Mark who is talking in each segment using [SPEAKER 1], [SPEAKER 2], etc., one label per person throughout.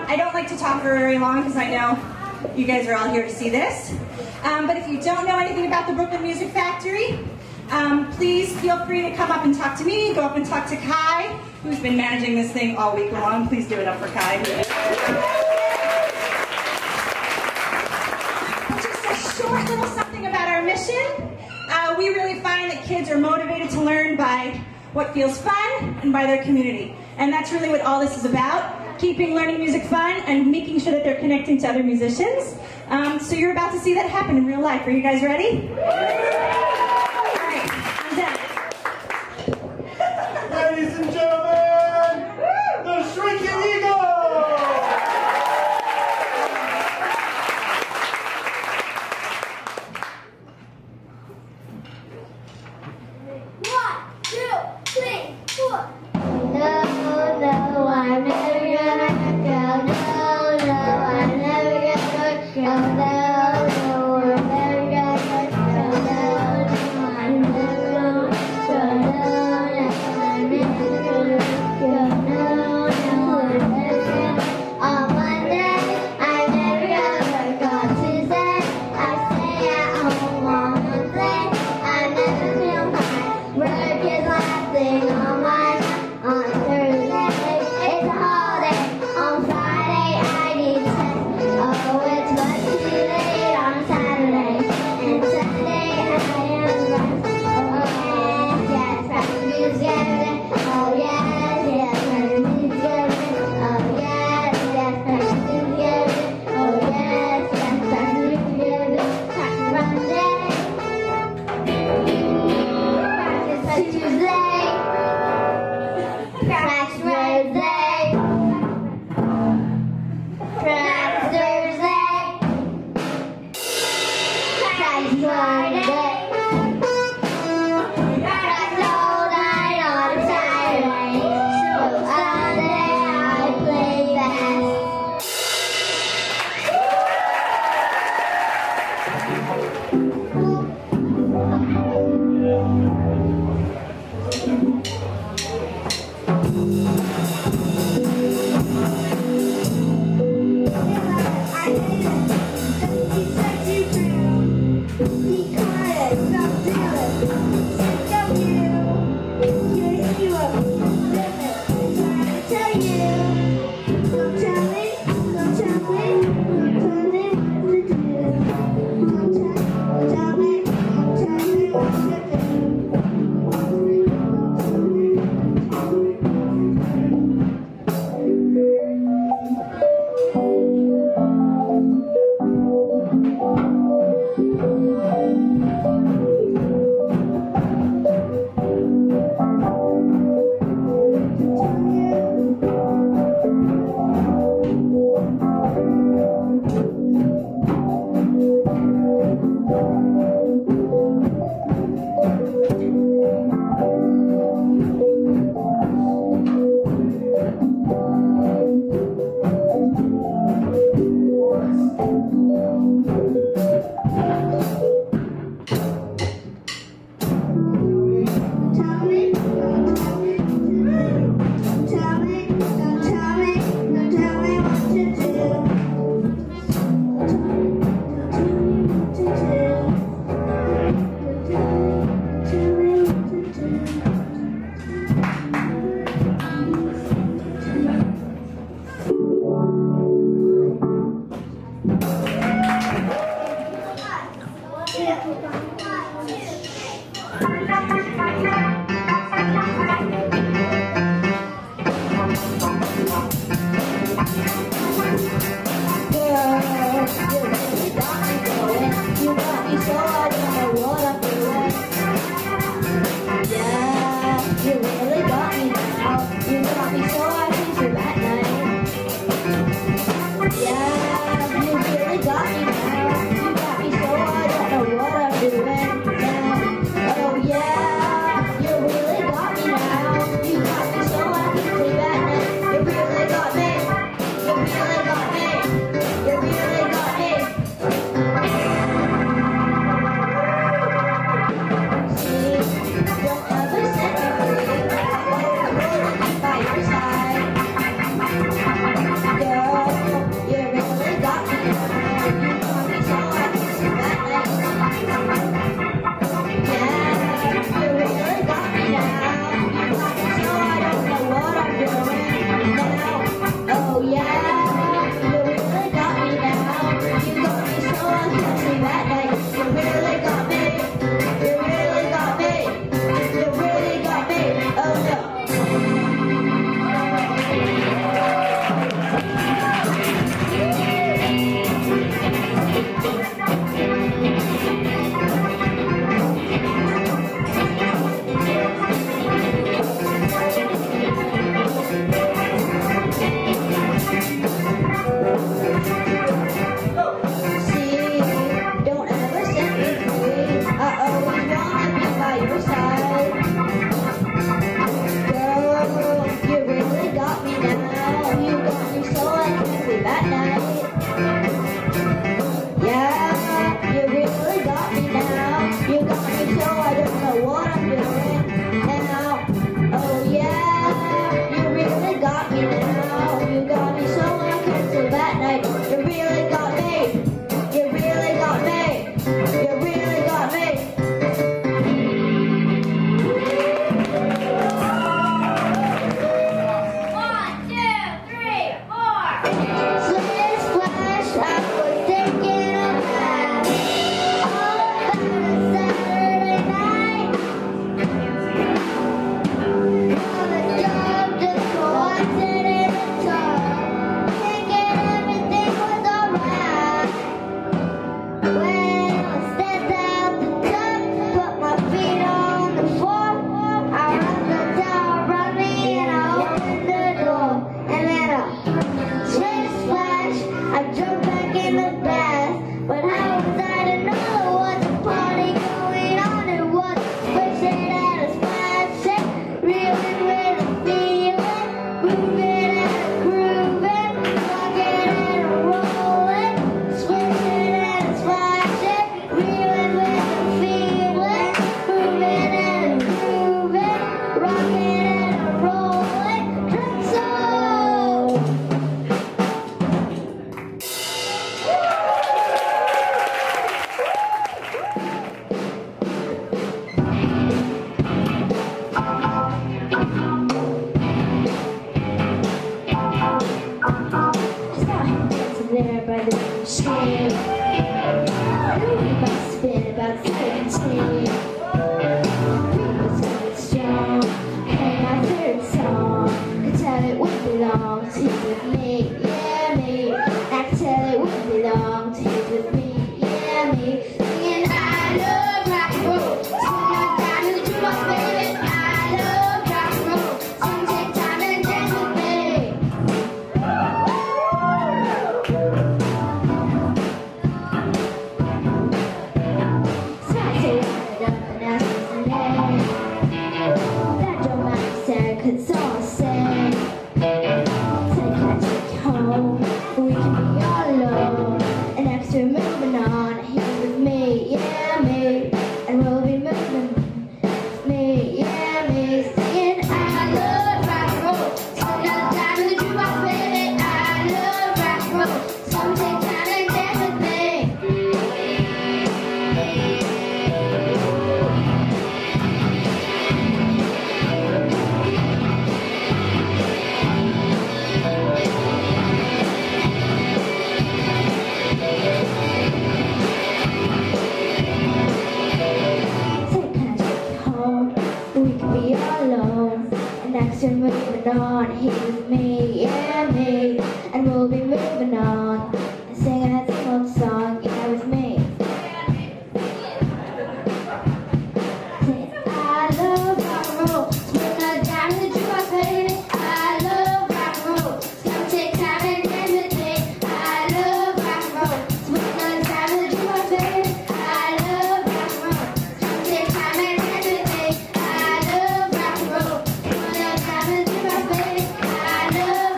[SPEAKER 1] I don't like to talk for very long because I know you guys are all here to see this. But if you don't know anything about the Brooklyn Music Factory, please feel free to come up and talk to me, go up and talk to Kai, who's been managing this thing all week long. Please give it up for Kai. Just a short little something about our mission. We really find that kids are motivated to learn by what feels fun and by their community. And that's really what all this is about, keeping learning music fun and making sure that they're connecting to other musicians. So you're about to see that happen in real life. Are you guys ready? All right, I'm done.
[SPEAKER 2] Ladies and gentlemen, the Shrinking Eagle!
[SPEAKER 3] Don't ever set me free. By your side. me, yeah, me. And we'll be moving on and singing that same old song, yeah, with me. I love rock and roll. Spend a dime to do my baby. I love rock and roll. Come take time and dance with me. I love rock and roll. Spend a dime to do my baby. I love rock and roll. Come take time and dance with me. I love rock and roll. Spend a dime to do my baby. I love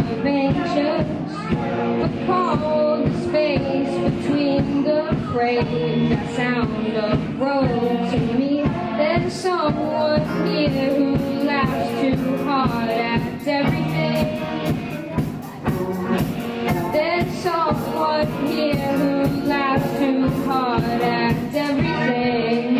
[SPEAKER 3] of angels, but call the space between the frames. That sound of road to me. There's someone here who laughs too hard at everything. There's someone here who laughs too hard at everything.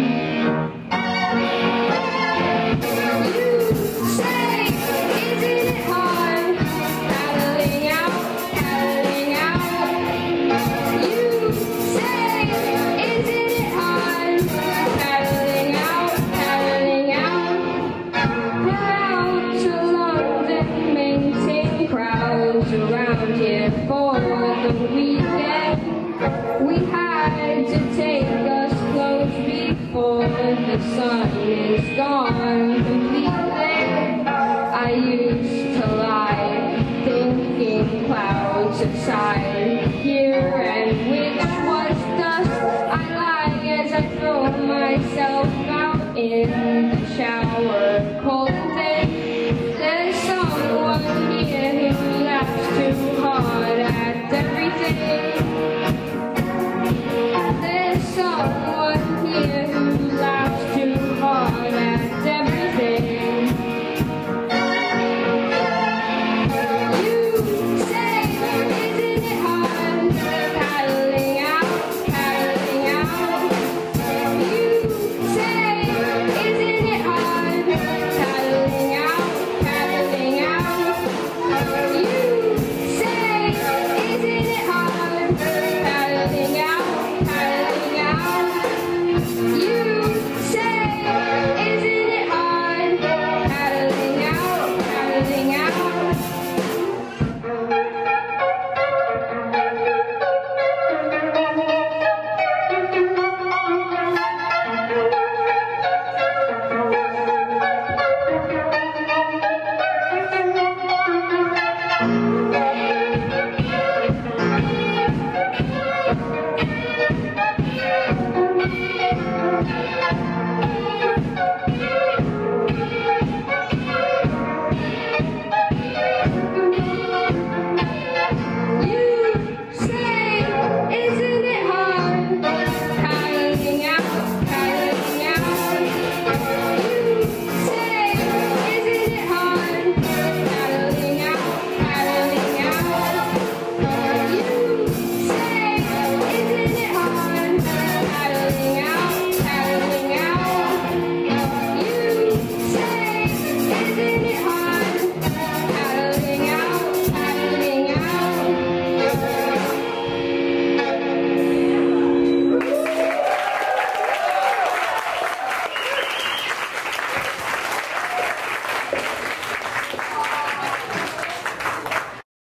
[SPEAKER 3] You say, isn't it hard? Paddling out, paddling out. You say, isn't it hard? Paddling out, paddling out. We're out to London, maintain crowds around here for the weekend. We had to take us close before the sun is gone completely. I used to lie, thinking clouds subside here and which was dust. I lie as I throw myself out in the shower, cold and thin.